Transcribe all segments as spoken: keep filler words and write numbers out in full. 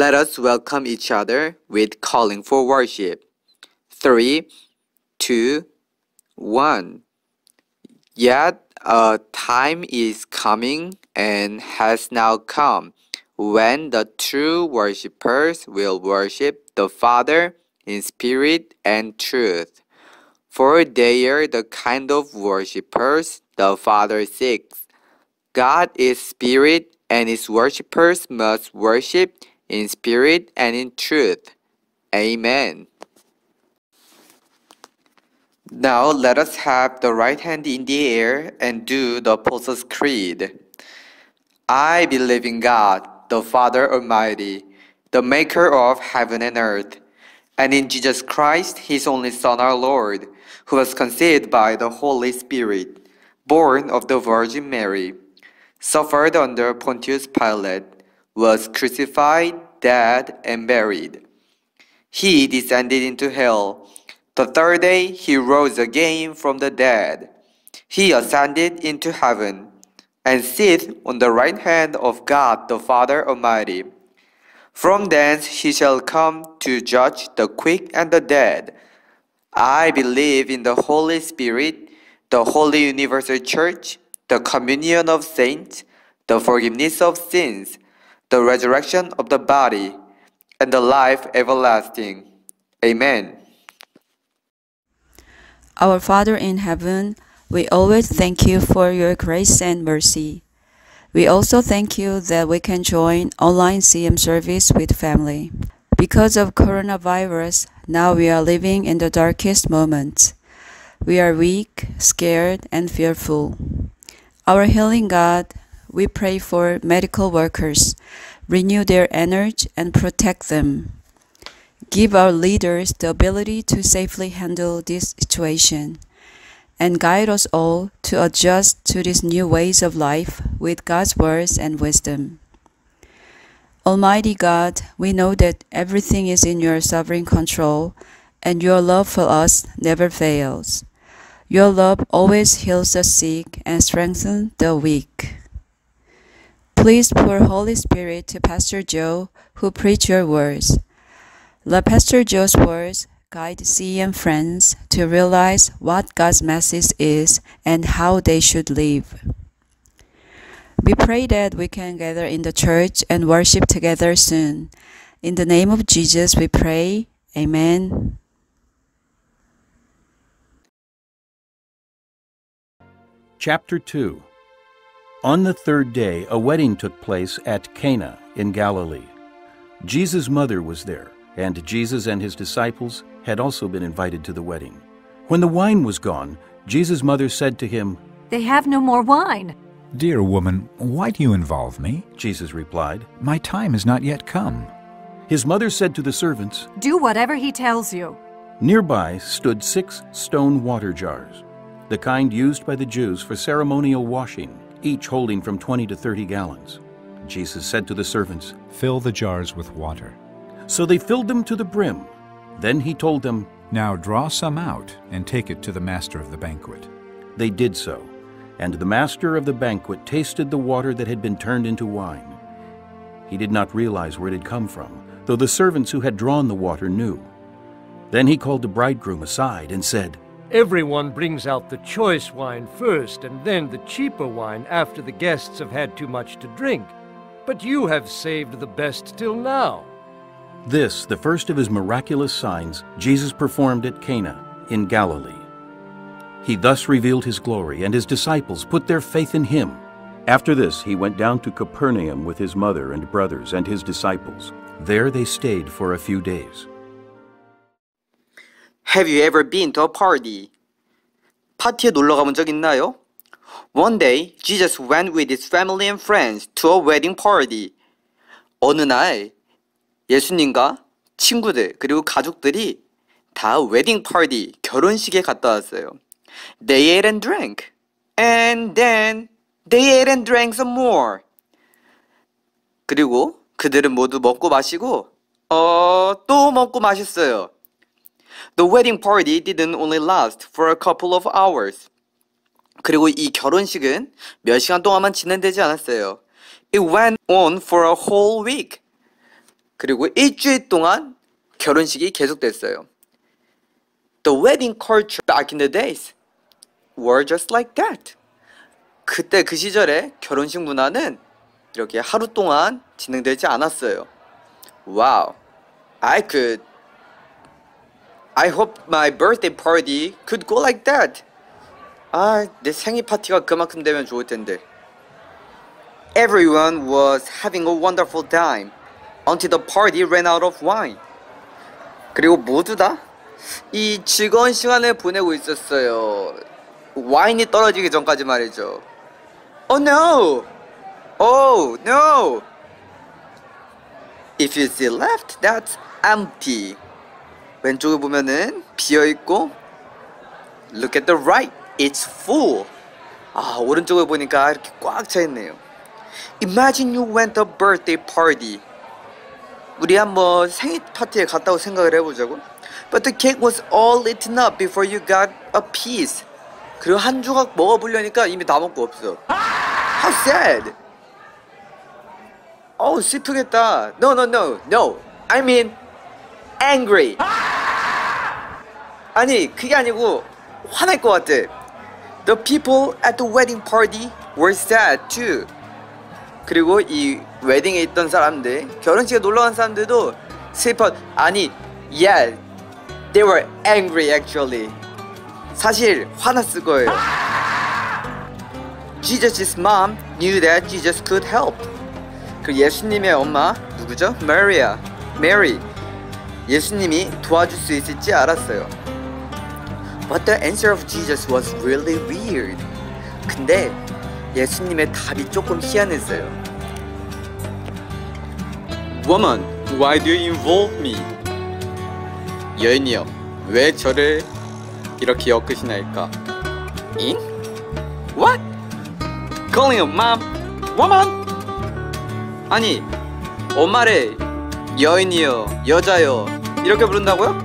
Let us welcome each other with calling for worship. Three, two, one. Yet a time is coming and has now come when the true worshippers will worship the Father in spirit and truth. For they are the kind of worshippers the Father seeks. God is spirit, and his worshippers must worship in spirit and in truth. Amen. Now let us have the right hand in the air and do the Apostles' Creed. I believe in God, the Father Almighty, the maker of heaven and earth, and in Jesus Christ, his only Son, our Lord, who was conceived by the Holy Spirit, born of the Virgin Mary, suffered under Pontius Pilate, was crucified, dead, and buried. He descended into hell. The third day he rose again from the dead. He ascended into heaven and sitteth on the right hand of God the Father Almighty. From thence he shall come to judge the quick and the dead. I believe in the Holy Spirit, the holy universal church, the communion of saints, the forgiveness of sins, the resurrection of the body, and the life everlasting. Amen. Our Father in heaven, we always thank you for your grace and mercy. We also thank you that we can join online C M service with family. Because of coronavirus, now we are living in the darkest moments. We are weak, scared, and fearful. Our healing God, we pray for medical workers. Renew their energy and protect them. Give our leaders the ability to safely handle this situation, and guide us all to adjust to these new ways of life with God's words and wisdom. Almighty God, we know that everything is in your sovereign control, and your love for us never fails. Your love always heals the sick and strengthens the weak. Please pour Holy Spirit to Pastor Joe, who preach your words. Let Pastor Joe's words guide C M friends to realize what God's message is and how they should live. We pray that we can gather in the church and worship together soon. In the name of Jesus we pray. Amen. Chapter two. On the third day, a wedding took place at Cana in Galilee. Jesus' mother was there, and Jesus and his disciples had also been invited to the wedding. When the wine was gone, Jesus' mother said to him, "They have no more wine." "Dear woman, why do you involve me?" Jesus replied. "My time has not yet come." His mother said to the servants, "Do whatever he tells you." Nearby stood six stone water jars, the kind used by the Jews for ceremonial washing, each holding from twenty to thirty gallons. Jesus said to the servants, "Fill the jars with water." So they filled them to the brim. Then he told them, "Now draw some out and take it to the master of the banquet." They did so, and the master of the banquet tasted the water that had been turned into wine. He did not realize where it had come from, though the servants who had drawn the water knew. Then he called the bridegroom aside and said, "Everyone brings out the choice wine first, and then the cheaper wine after the guests have had too much to drink. But you have saved the best till now." This, the first of his miraculous signs, Jesus performed at Cana in Galilee. He thus revealed his glory, and his disciples put their faith in him. After this, he went down to Capernaum with his mother and brothers and his disciples. There they stayed for a few days. Have you ever been to a party? 파티에 놀러 가본 적 있나요? One day, Jesus went with his family and friends to a wedding party. 어느 날 예수님과 친구들 그리고 가족들이 다 웨딩 파티, 결혼식에 갔다 왔어요. They ate and drank. And then they ate and drank some more. 그리고 그들은 모두 먹고 마시고 어, 또 먹고 마셨어요. The wedding party didn't only last for a couple of hours. 그리고 이 결혼식은 몇 시간 동안만 진행되지 않았어요. It went on for a whole week. 그리고 일주일 동안 결혼식이 계속됐어요. The wedding culture back in the days were just like that. 그때 그 시절에 결혼식 문화는 이렇게 하루 동안 진행되지 않았어요. Wow, I could I hope my birthday party could go like that. 아, 내 생일 파티가 그만큼 되면 좋을 텐데. Everyone was having a wonderful time until the party ran out of wine. 그리고 모두 다 이 즐거운 시간을 보내고 있었어요. 와인이 떨어지기 전까지 말이죠. Oh no! Oh no! If you see left, that's empty. 왼쪽을 보면은 비어있고 Look at the right, it's full. 아, 오른쪽을 보니까 이렇게 꽉 차있네요. Imagine you went to a birthday party. 우리 한번 생일 파티에 갔다고 생각을 해보자고. But the cake was all eaten up before you got a piece. 그리고 한 조각 먹어보려니까 이미 다 먹고 없어. How sad. 어우, 슬프겠다. No, no, no, no. I mean angry. 아니, 그게 아니고 화날 것 같아. The people at the wedding party were sad too. 그리고 이 웨딩에 있던 사람들, 결혼식에 놀러간 사람들도 슬퍼. 아니, yeah, they were angry actually. 사실 화났을 거예요. Jesus' mom knew that Jesus could help. 그 예수님의 엄마 누구죠? Maria, Mary. 예수님이 도와줄 수 있을지 알았어요. But the answer of Jesus was really weird. 근데 예수님의 답이 조금 희한했어요. Woman, why do you involve me? 여인이여, 왜 저를 이렇게 엮으시나이까? 잉? What? Calling a mom? Woman? 아니, 엄마를 여인이여, 여자여 이렇게 부른다고요?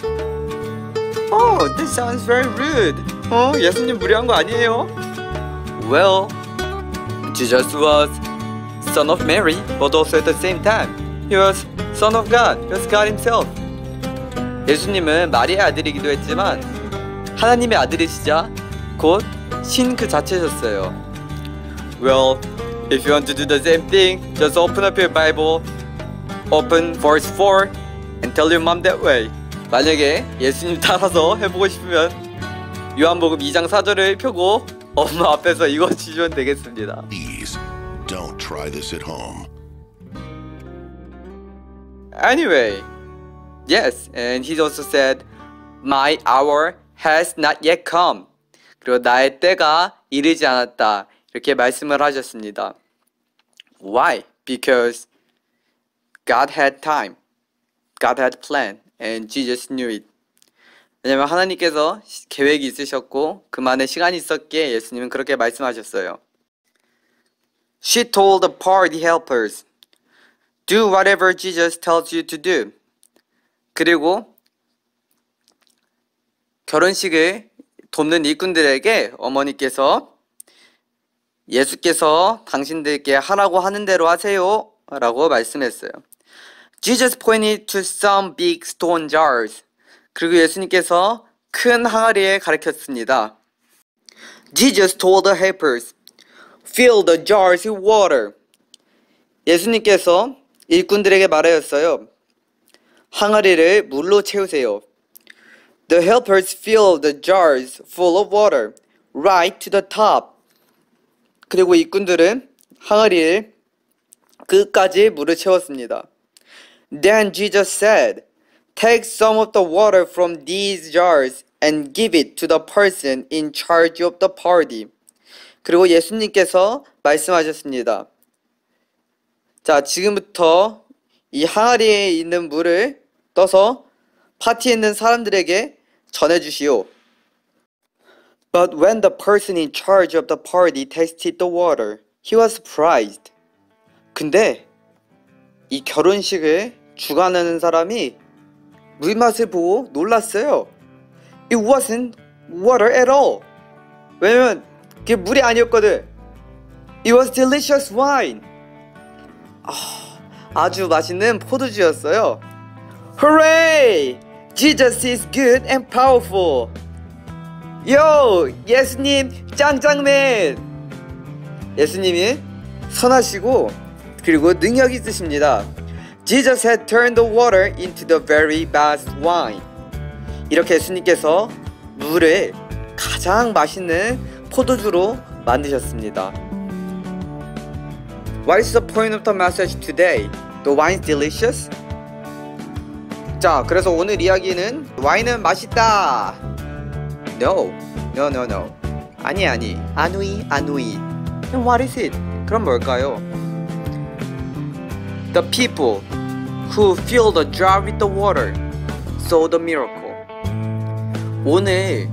Oh, this sounds very rude. 어, 예수님 무례한 거 아니에요? Well, Jesus was son of Mary, but also at the same time, he was son of God. He was God himself. 예수님은 마리아의 아들이기도 했지만 하나님의 아들이시자 곧 신 그 자체셨어요. Well, if you want to do the same thing, just open up your Bible, open verse four, and tell your mom that way. 만약에 예수님 따라서 해보고 싶으면 요한복음 이 장 사 절을 펴고 엄마 앞에서 읽어주시면 되겠습니다. Please, don't try this at home. Anyway, yes, and he also said, My hour has not yet come. 그리고 나의 때가 이르지 않았다. 이렇게 말씀을 하셨습니다. Why? Because God had time. God had plan. And Jesus knew it. 왜냐면 하나님께서 계획이 있으셨고 그만의 시간이 있었기에 예수님은 그렇게 말씀하셨어요. She told the party helpers, Do whatever Jesus tells you to do. 그리고 결혼식을 돕는 일꾼들에게 어머니께서 예수께서 당신들께 하라고 하는 대로 하세요 라고 말씀했어요. Jesus pointed to some big stone jars. 그리고 예수님께서 큰 항아리에 가리켰습니다. Jesus told the helpers, Fill the jars with water. 예수님께서 일꾼들에게 말하였어요. 항아리를 물로 채우세요. The helpers filled the jars full of water right to the top. 그리고 일꾼들은 항아리를 끝까지 물을 채웠습니다. Then Jesus said, Take some of the water from these jars and give it to the person in charge of the party. 그리고 예수님께서 말씀하셨습니다. 자, 지금부터 이 항아리에 있는 물을 떠서 파티에 있는 사람들에게 전해주시오. But when the person in charge of the party tasted the water, he was surprised. 근데 이 결혼식을 주관하는 사람이 물맛을 보고 놀랐어요. It wasn't water at all. 왜냐면 그게 물이 아니었거든. It was delicious wine. 아, 아주 맛있는 포도주였어요. Hooray! Jesus is good and powerful. Yo! 예수님 짱짱맨! 예수님이 선하시고 그리고 능력 있으십니다. Jesus had turned the water into the very best wine. 이렇게 예수님께서 물을 가장 맛있는 포도주로 만드셨습니다. What is the point of the message today? The wine is delicious? 자, 그래서 오늘 이야기는 와인은 맛있다. No, no, no, no. 아니 아니, 아누이, 아누이. And what is it? 그럼 뭘까요? The people who filled the jar with the water saw the miracle. 오늘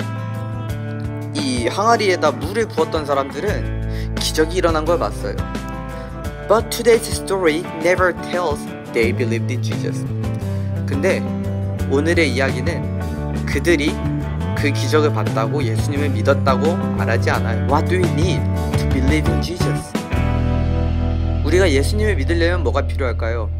이 항아리에다 물을 부었던 사람들은 기적이 일어난 걸 봤어요. But today's story never tells they believed in Jesus. 근데 오늘의 이야기는 그들이 그 기적을 봤다고 예수님을 믿었다고 말하지 않아요. What do we need to believe in Jesus? 우리가 예수님을 믿으려면 뭐가 필요할까요?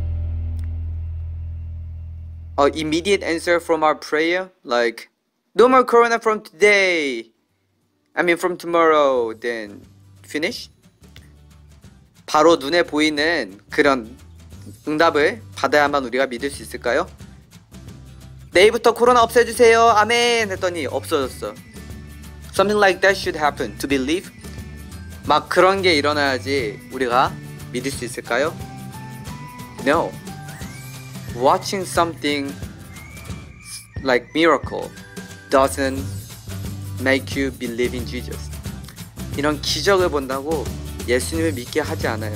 A immediate answer from our prayer, like no more corona from today. I mean from tomorrow. Then finish. 바로 눈에 보이는 그런 응답을 받아야만 우리가 믿을 수 있을까요? 내일부터 코로나 없애주세요. 아멘 했더니 없어졌어. Something like that should happen to believe. 막 그런 게 일어나야지 우리가 믿을 수 있을까요? No. Watching something like miracle doesn't make you believe in Jesus. 이런 기적을 본다고 예수님을 믿게 하지 않아요.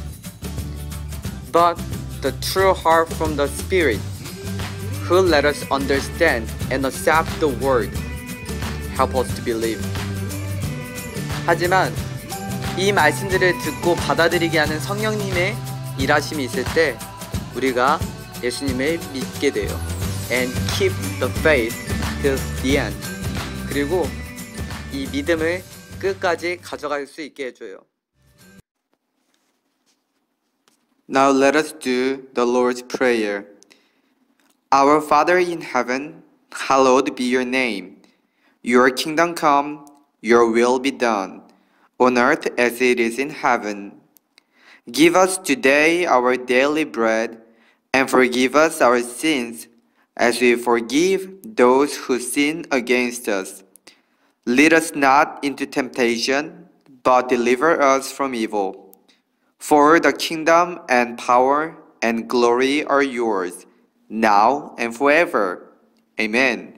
But the true heart from the Spirit who let us understand and accept the word help us to believe. 하지만 이 말씀들을 듣고 받아들이게 하는 성령님의 일하심이 있을 때 우리가 예수님을 믿게 돼요. And keep the faith till the end. 그리고 이 믿음을 끝까지 가져갈 수 있게 해줘요. Now let us do the Lord's Prayer. Our Father in heaven, hallowed be your name. Your kingdom come, your will be done, on earth as it is in heaven. Give us today our daily bread, and forgive us our sins, as we forgive those who sin against us. Lead us not into temptation, but deliver us from evil. For the kingdom and power and glory are yours, now and forever. Amen.